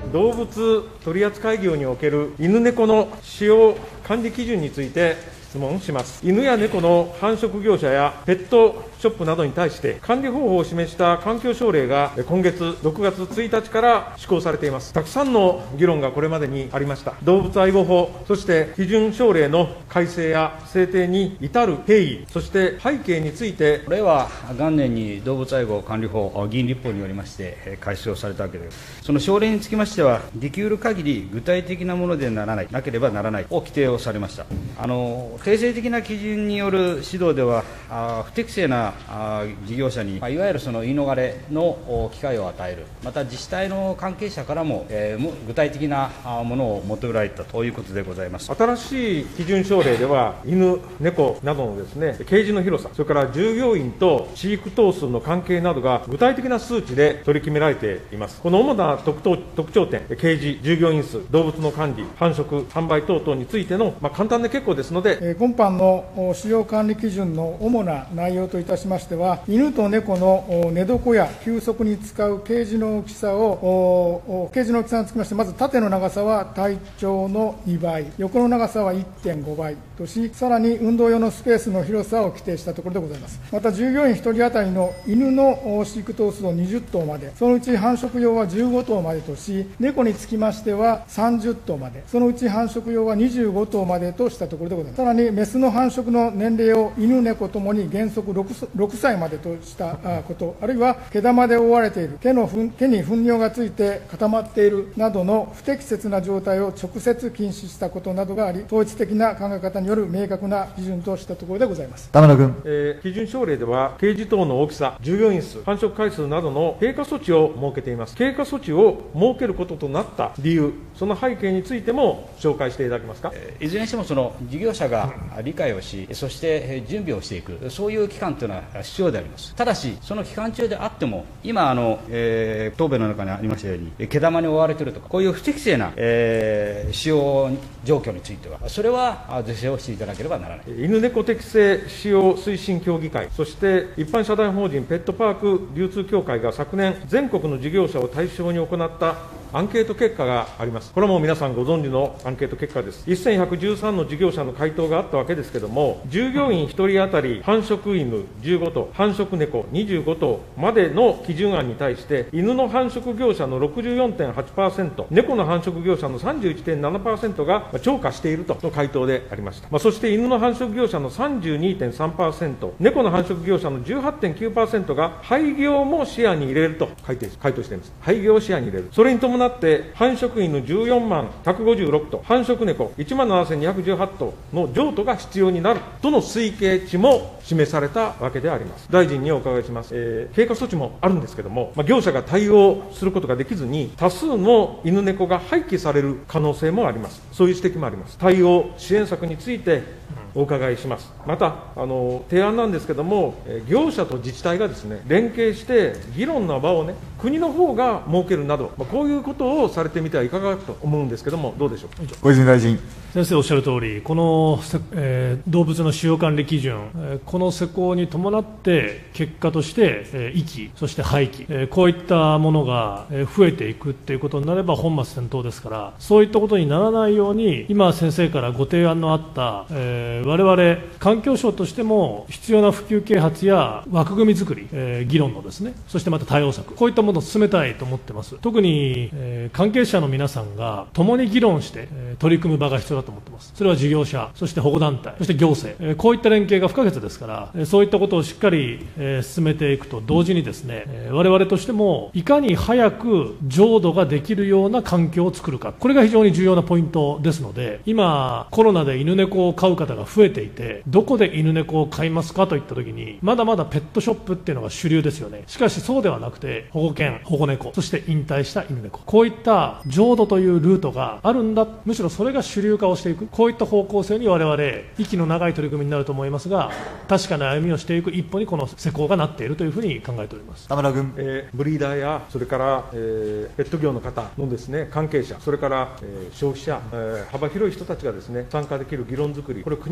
動物取扱業における犬猫の使用管理基準について質問します。犬や猫の繁殖業者やペットショップなどに対して管理方法を示した環境省令が今月6月1日から施行されています。たくさんの議論がこれまでにありました。動物愛護法、そして基準省令の改正や制定に至る経緯、そして背景について、 令和元年に動物愛護管理法議員立法によりまして改正をされたわけです。その省令につきましては、できうる限り具体的なものでなければならないを規定をされました。定性的な基準による指導では不適正な事業者にいわゆるその言い逃れの機会を与える、また自治体の関係者からも具体的なものを求められたということでございます。 新しい基準省令では、犬、猫などのですね、ケージの広さ、それから従業員と飼育頭数の関係などが具体的な数値で取り決められています。この主な特徴点、ケージ、従業員数、動物の管理、繁殖、販売等々についての、簡単で結構ですので、 今般の使用管理基準の主な内容といたしましては、犬と猫の寝床や休息に使うケージの大きさにつきまして、まず縦の長さは体長の2倍、横の長さは 1.5 倍とし、さらに運動用のスペースの広さを規定したところでございます。また従業員1人当たりの犬の飼育頭数を20頭まで、そのうち繁殖用は15頭までとし、猫につきましては30頭まで、そのうち繁殖用は25頭までとしたところでございます。さらにメスの繁殖の年齢を犬猫ともに原則6歳までとしたこと、あるいは毛玉で覆われている、毛に糞尿がついて固まっているなどの不適切な状態を直接禁止したことなどがあり、統一的な考え方による明確な基準としたところでございます。 田村君。 基準省令では、ケージ等の大きさ、従業員数、繁殖回数などの経過措置を設けています。経過措置を設けることとなった理由、その背景についても紹介していただけますか。 いずれにしてもその事業者が理解をし、そして準備をしていく、そういう期間というのは必要であります。ただし、その期間中であっても、今答弁の中にありましたように、毛玉に覆われているとか、こういう不適正な、使用状況については、それは是正をしていただければならない。 犬猫適正使用推進協議会、そして一般社団法人ペットパーク流通協会が昨年、全国の事業者を対象に行ったアンケート結果があります。これも皆さんご存知のアンケート結果です。1113の事業者の回答があったわけですけれども、従業員1人当たり繁殖犬15頭、繁殖猫25頭までの基準案に対して、犬の繁殖業者の 64.8%、猫の繁殖業者の 31.7% が超過しているとの回答でありました。そして犬の繁殖業者の 32.3%、猫の繁殖業者の 18.9% が廃業も視野に入れると回答しています。廃業を視野に入れる。それに伴って繁殖犬14万156頭、繁殖猫1万7218頭の譲渡が必要になるとの推計値も示されたわけであります。大臣にお伺いします。経過措置もあるんですけれども、業者が対応することができずに、多数の犬猫が廃棄される可能性もあります。そういう指摘もあります。対応支援策についてお伺いします。また提案なんですけれども、業者と自治体がですね、連携して議論の場をね、国の方が設けるなど、こういうことをされてみてはいかがかと思うんですけれども、どうでしょう。 小泉大臣。 先生おっしゃる通り、この、動物の使用管理基準、この施行に伴って結果として、遺棄、そして廃棄、こういったものが増えていくということになれば本末転倒ですから、そういったことにならないように、今先生からご提案のあった、我々環境省としても必要な普及啓発や枠組み作り、議論のですね、そしてまた対応策、こういったものを進めたいと思っています。特に、関係者の皆さんが共に議論して、取り組む場が必要だと思っています。それは事業者、そして保護団体、そして行政、こういった連携が不可欠ですから、そういったことをしっかり、進めていくと同時にですね、我々としてもいかに早く浄土ができるような環境を作るか、これが非常に重要なポイントですので、今コロナで犬猫を飼う方が増えていて、どこで犬猫を飼いますかといったときに、まだまだペットショップっていうのが主流ですよね。しかしそうではなくて、保護犬、保護猫、そして引退した犬猫、こういった浄土というルートがあるんだ、むしろそれが主流化をしていく、こういった方向性に我々息の長い取り組みになると思いますが、確かな歩みをしていく一歩にこの施行がなっているというふうに考えております。 田村君。 ブリーダーやそれから、ペット業の方のですね、関係者、それから、消費者、幅広い人たちがですね、参加できる議論作り、これ国の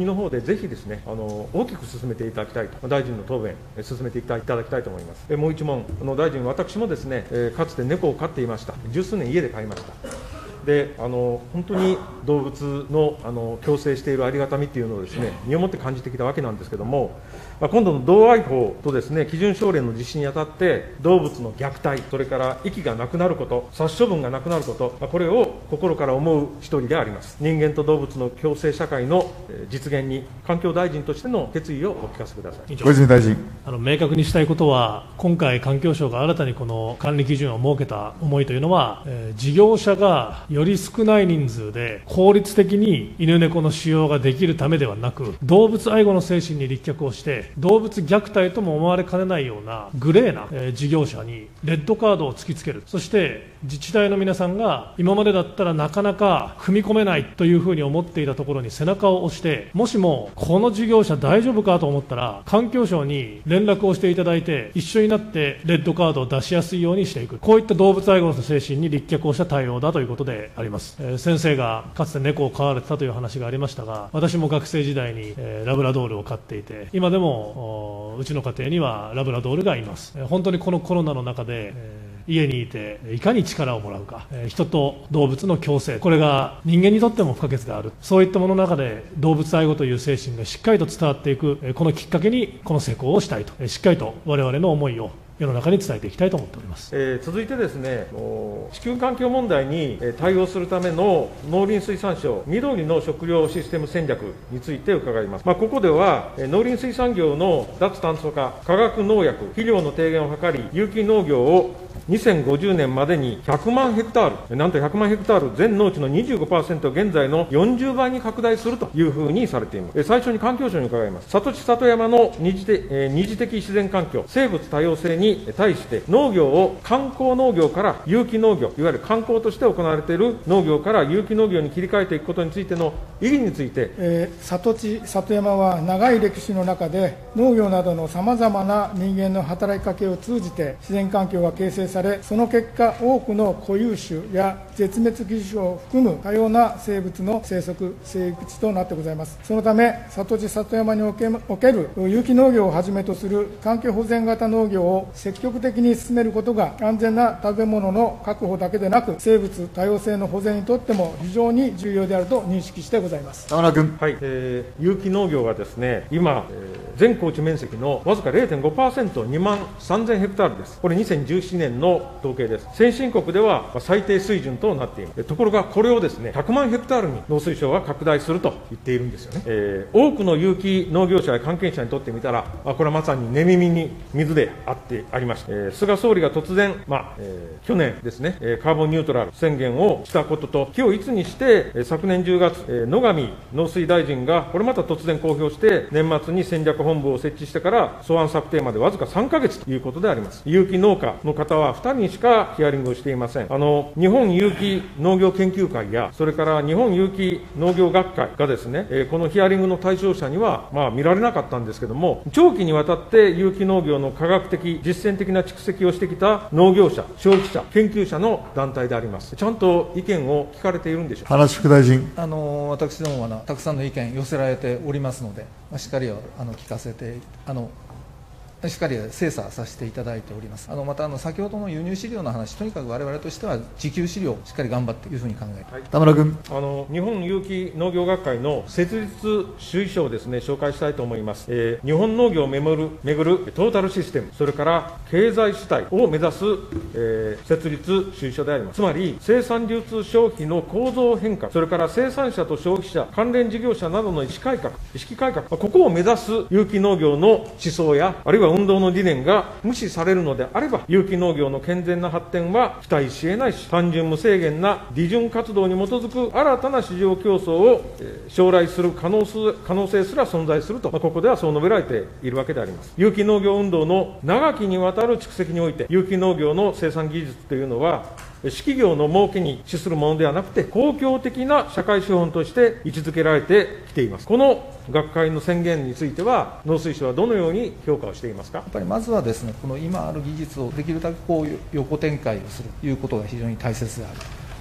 の方でぜひですね、大きく進めていただきたいと、大臣の答弁、進めていただきたいと思います。もう一問、大臣、私もですね、かつて猫を飼っていました。十数年家で飼いました。で本当に動物の共生しているありがたみというのをですね、身をもって感じてきたわけなんですけれども、今度の同愛法とですね、基準省令の実施にあたって、動物の虐待、それから遺棄がなくなること、殺処分がなくなること、これを心から思う一人であります。人間と動物の共生社会の実現に、環境大臣としての決意をお聞かせください。 小泉大臣。 明確にしたいことは、今回、環境省が新たにこの管理基準を設けた思いというのは、事業者がより少ない人数で効率的に犬猫の使用ができるためではなく、動物愛護の精神に立脚をして動物虐待とも思われかねないようなグレーな事業者にレッドカードを突きつける。そして自治体の皆さんが今までだったらなかなか踏み込めないというふうに思っていたところに背中を押して、もしもこの事業者大丈夫かと思ったら環境省に連絡をしていただいて、一緒になってレッドカードを出しやすいようにしていく、こういった動物愛護の精神に立脚をした対応だということであります。先生がかつて猫を飼われてたという話がありましたが、私も学生時代にラブラドールを飼っていて、今でもうちの家庭にはラブラドールがいます。本当にこのコロナの中で家にいていかに力をもらうか、人と動物の共生、これが人間にとっても不可欠である、そういったものの中で動物愛護という精神がしっかりと伝わっていく、このきっかけにこの施行をしたいと、しっかりと我々の思いを世の中に伝えていきたいと思っております。 続いてですね、地球環境問題に対応するための農林水産省緑の食料システム戦略について伺います。ここでは農林水産業の脱炭素化、化学農薬、肥料の低減を図り、有機農業を2050年までに100万ヘクタール、なんと100万ヘクタール、全農地の 25%、現在の40倍に拡大するというふうにされています。最初に環境省に伺います。里地里山の二次的自然環境、生物多様性に対して農業を観光農業から有機農業、いわゆる観光として行われている農業から有機農業に切り替えていくことについての意義について、 里地里山は長い歴史の中で農業などのさまざまな人間の働きかけを通じて自然環境が形成され、その結果多くの固有種や絶滅危惧種を含む多様な生物の生息生育地となってございます。そのため里地里山における有機農業をはじめとする環境保全型農業を積極的に進めることが、安全な食べ物の確保だけでなく生物多様性の保全にとっても非常に重要であると認識してございます。 田村君。はい、有機農業はですね、今、全耕地面積のわずか 0.5%、2万3000ヘクタールです。これ2017年の統計です。先進国では最低水準となっています。ところがこれをですね、100万ヘクタールに農水省は拡大すると言っているんですよね。多くの有機農業者や関係者にとってみたら、これはまさに寝耳に水でありました。菅総理が突然、去年ですね、カーボンニュートラル宣言をしたことと気を一にして、昨年10月、野上農水大臣がこれまた突然公表して、年末に戦略本部を設置してから素案策定までわずか3ヶ月ということであります。有機農家の方は2人しかヒアリングをしていません。日本有機農業研究会や、それから日本有機農業学会がですね、このヒアリングの対象者には、見られなかったんですけども、長期にわたって有機農業の科学的、実践的な蓄積をしてきた農業者、消費者、研究者の団体であります。ちゃんと意見を聞かれているんでしょうか。 原副大臣。私どもはたくさんの意見寄せられておりますので、しっかり聞かせて、しっかり精査させていただいております。また先ほどの輸入飼料の話、とにかく我々としては自給飼料をしっかり頑張ってというふうに考えて、 はい、田村君。日本有機農業学会の設立主意書をですね、紹介したいと思います。日本農業をめぐるトータルシステム、それから経済主体を目指す、設立主意書であります。つまり生産流通消費の構造変化、それから生産者と消費者、関連事業者などの意識改革、ここを目指す有機農業の思想や、あるいは運動の理念が無視されるのであれば、有機農業の健全な発展は期待し得ないし、単純無制限な利潤活動に基づく新たな市場競争を将来する可能性すら存在すると、ここではそう述べられているわけであります。有機農業運動の長きにわたる蓄積において、有機農業の生産技術というのは、私企業の儲けに資するものではなくて、公共的な社会資本として位置づけられてきています。この学会の宣言については、農水省はどのように評価をしていますか。 やっぱりまずはですね、この今ある技術をできるだけ横展開をするということが非常に大切である。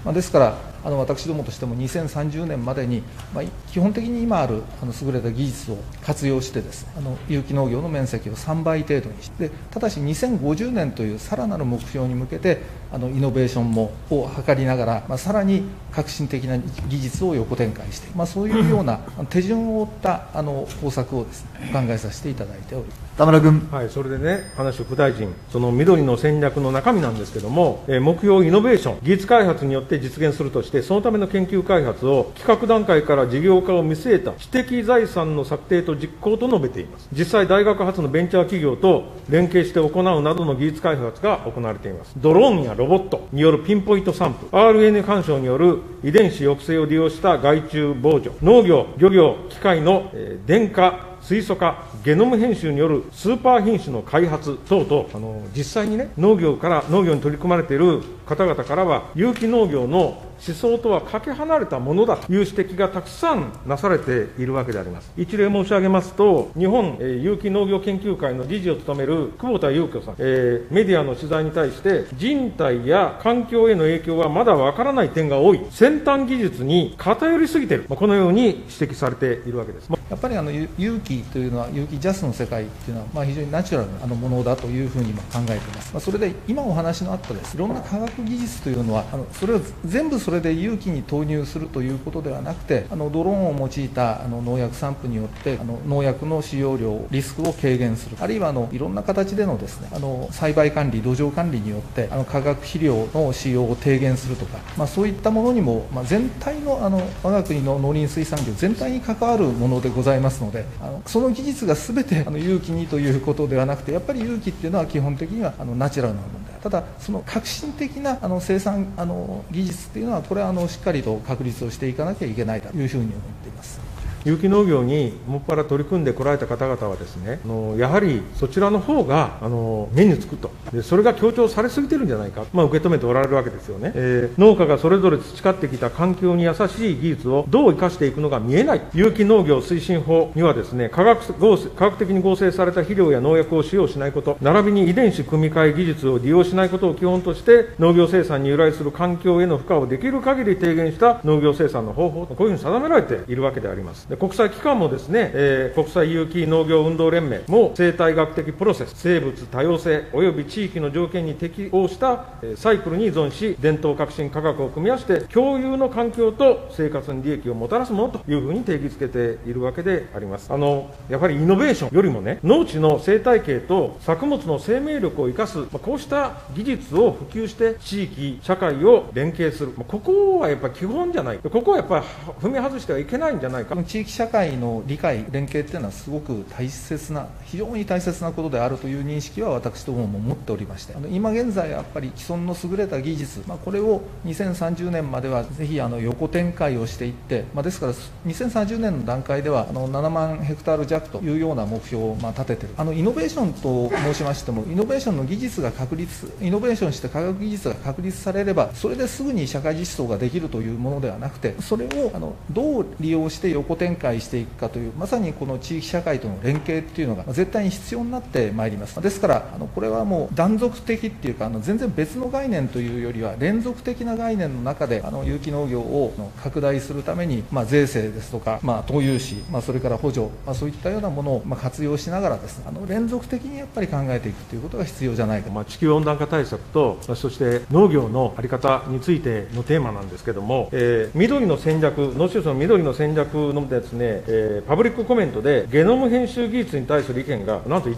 ですから私どもとしても2030年までに、基本的に今ある優れた技術を活用してですね、有機農業の面積を3倍程度にして、ただし2050年というさらなる目標に向けてイノベーションを図りながら、さらに革新的な技術を横展開していく、そういうような手順を追った方策をですね、考えさせていただいております。 田村君。はい、それでね、話を副大臣、その緑の戦略の中身なんですけども、目標イノベーション、技術開発によって実現するとして、そのための研究開発を企画段階から事業化を見据えた知的財産の策定と実行と述べています。実際、大学発のベンチャー企業と連携して行うなどの技術開発が行われています。ドローンやロボットによるピンポイント散布、RNA 干渉による遺伝子抑制を利用した害虫防除、農業、漁業、機械の電化、水素化、ゲノム編集によるスーパー品種の開発等々、実際にね、農業に取り組まれている方々からは、有機農業の思想とはかけ離れたものだという指摘がたくさんなされているわけであります。一例申し上げますと、日本有機農業研究会の理事を務める久保田祐子さん、メディアの取材に対して、人体や環境への影響はまだわからない点が多い、先端技術に偏りすぎている、このように指摘されているわけです。 やっぱり有機というのは、有機ジャスの世界というのは、非常にナチュラルなものだというふうに考えています。それで今お話のあったです、いろんな科学技術というのは、それを全部それで有機に投入するということではなくて、ドローンを用いた農薬散布によって農薬の使用量、リスクを軽減する、あるいはいろんな形でのですね、栽培管理、土壌管理によって化学肥料の使用を低減するとか、そういったものにも、全体の我が国の農林水産業全体に関わるものでございますので、その技術が全て有機にということではなくて、やっぱり有機っていうのは基本的にはナチュラルなものである。ただその革新的な生産技術っていうのは、これはしっかりと確立をしていかなきゃいけないというふうに思っています。 有機農業にもっぱら取り組んでこられた方々はですね、やはりそちらの方が目につくと、でそれが強調されすぎてるんじゃないか、受け止めておられるわけですよね。農家がそれぞれ培ってきた環境に優しい技術をどう生かしていくのか見えない。有機農業推進法にはですね、科学的に合成された肥料や農薬を使用しないこと、並びに遺伝子組み換え技術を利用しないことを基本として、農業生産に由来する環境への負荷をできる限り低減した農業生産の方法、こういうふうに定められているわけであります。国際機関もですね、国際有機農業運動連盟も生態学的プロセス、生物多様性及び地域の条件に適応したサイクルに依存し、伝統革新科学を組み合わせて共有の環境と生活に利益をもたらすものというふうに定義づけているわけであります。やはりイノベーションよりもね、農地の生態系と作物の生命力を生かす、こうした技術を普及して地域社会を連携する、ここはやっぱり基本じゃない、ここはやっぱり踏み外してはいけないんじゃないか。 地域社会の理解、連携っていうのはすごく大切な、非常に大切なことであるという認識は私どもも持っておりまして、今現在やっぱり既存の優れた技術、これを2030年まではぜひ横展開をしていって、ですから2030年の段階では7万ヘクタール弱というような目標を立てている。イノベーションと申しましても、イノベーションの技術がイノベーションして科学技術が確立されれば、それですぐに社会実装ができるというものではなくて、それをどう利用して横展開していくかという、まさにこの地域社会との連携っていうのが絶対に必要になってまいります。ですからこれはもう断続的っていうか、全然別の概念というよりは連続的な概念の中で有機農業を拡大するために、税制ですとか、投融資、それから補助、そういったようなものを活用しながらですね、連続的にやっぱり考えていくということが必要じゃないか。 地球温暖化対策と、そして農業の在り方についてのテーマなんですけども、緑の戦略、農水省の緑の戦略のですね、パブリックコメントでゲノム編集技術に対する意見がなんと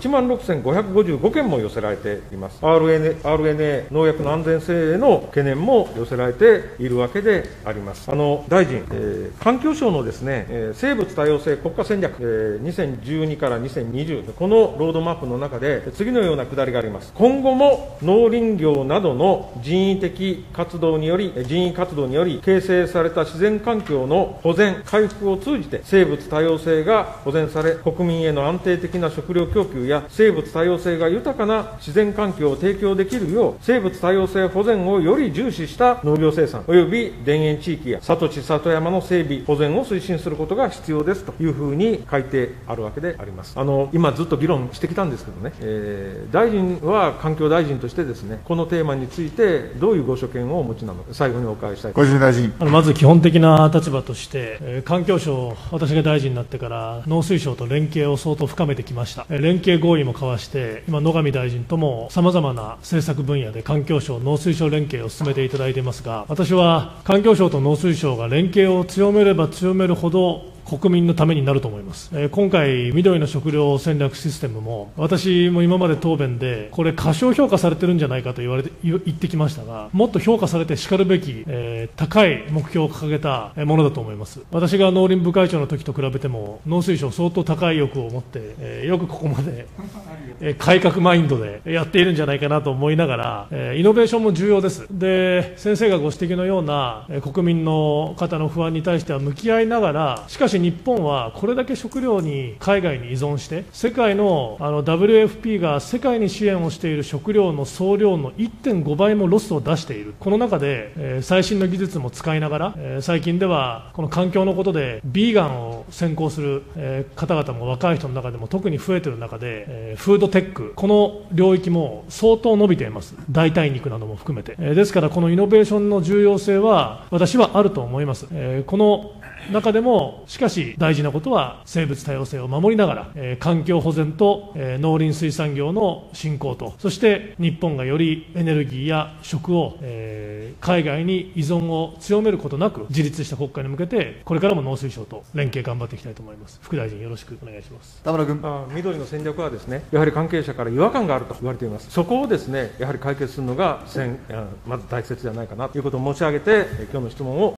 16,555件も寄せられています。 RNA 農薬の安全性への懸念も寄せられているわけであります。大臣、環境省のですね、生物多様性国家戦略、2012から2020、このロードマップの中で次のようなくだりがあります。今後も農林業などの人為活動により形成された自然環境の保全回復を通じて、生物多様性が保全され、国民への安定的な食料供給や生物多様性が豊かな自然環境を提供できるよう、生物多様性保全をより重視した農業生産及び田園地域や里地里山の整備保全を推進することが必要ですというふうに書いてあるわけであります。今ずっと議論してきたんですけどね、大臣は環境大臣としてですね、このテーマについてどういうご所見をお持ちなのか、最後にお伺いしたい。 小泉大臣。 まず基本的な立場として、環境省、私が大臣になってから農水省と連携を相当深めてきました。連携合意も交わして、今、野上大臣ともさまざまな政策分野で環境省、農水省連携を進めていただいていますが、私は環境省と農水省が連携を強めれば強めるほど、国民のためになると思います。今回、緑の食料戦略システムも、私も今まで答弁で、これ、過小評価されてるんじゃないかと言ってきましたが、もっと評価されてしかるべき、高い目標を掲げたものだと思います。私が農林部会長の時と比べても、農水省、相当高い欲を持って、よくここまで、改革マインドでやっているんじゃないかなと思いながら、イノベーションも重要です。で、先生がご指摘のような国民の方の不安に対しては向き合いながら、しかし日本はこれだけ食料に海外に依存して、世界のWFP が世界に支援をしている食料の総量の 1.5 倍もロスを出している。この中で、最新の技術も使いながら、最近ではこの環境のことでビーガンを先行する、方々も若い人の中でも特に増えている中で、フードテック、この領域も相当伸びています。代替肉なども含めて。ですからこのイノベーションの重要性は私はあると思います。この中でもしかし大事なことは生物多様性を守りながら、環境保全と、農林水産業の振興と、そして日本がよりエネルギーや食を、海外に依存を強めることなく自立した国家に向けてこれからも農水省と連携頑張っていきたいと思います。副大臣よろしくお願いします。 田村君。 緑の戦略はですね、やはり関係者から違和感があると言われています。そこをですね、やはり解決するのがまず大切じゃないかなということを申し上げて、今日の質問を